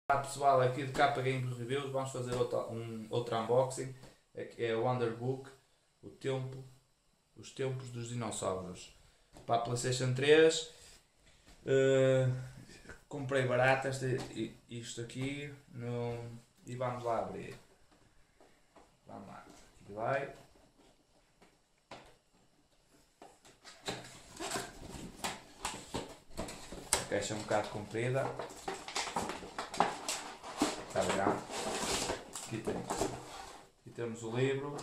Olá pessoal, aqui de Capa Game Reviews vamos fazer outro unboxing. É o Underbook, os tempos dos dinossauros. Para a PlayStation 3, comprei barato isto aqui e vamos lá abrir. Vamos lá, aqui vai. A caixa é um bocado comprida. Está bem? Aqui temos o livro.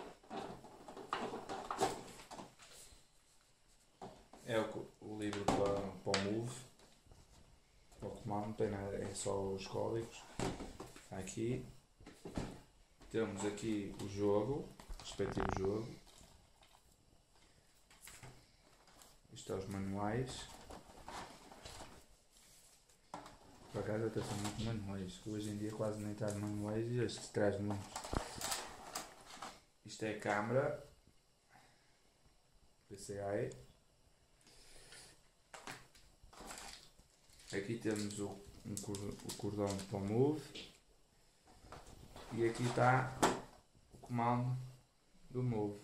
É o livro para o Move, para o comando, não tem nada, é só os códigos. Aqui temos aqui o jogo, o respectivo jogo. Isto é os manuais. Por acaso até são muito manuais, hoje em dia quase nem traz manuais e este traz muitos. Isto é a câmera PCI. Aqui temos o cordão para o Move e aqui está o comando do Move.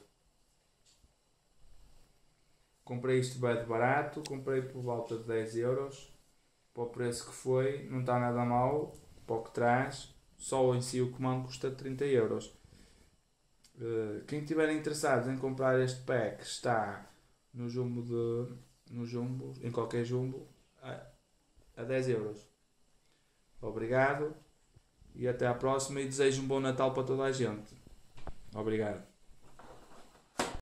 Comprei isto bem de barato, comprei por volta de 10 euros. Para o preço que foi, não está nada mal, para o que traz, só em si o comando custa 30 euros. Quem estiver interessado em comprar este pack está no Jumbo, em qualquer Jumbo, a 10 euros. Obrigado e até à próxima e desejo um bom Natal para toda a gente. Obrigado.